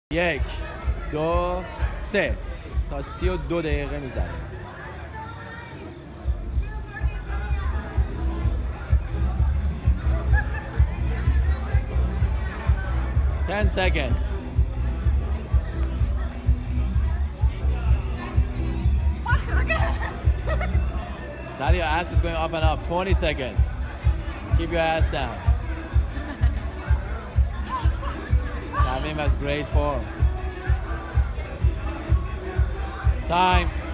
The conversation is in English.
1 2 3 تا 32 دقیقه میزنیم. Ten seconds. Sally, your ass is going up and up. 20 seconds. Keep your ass down. Samim has great form. Time.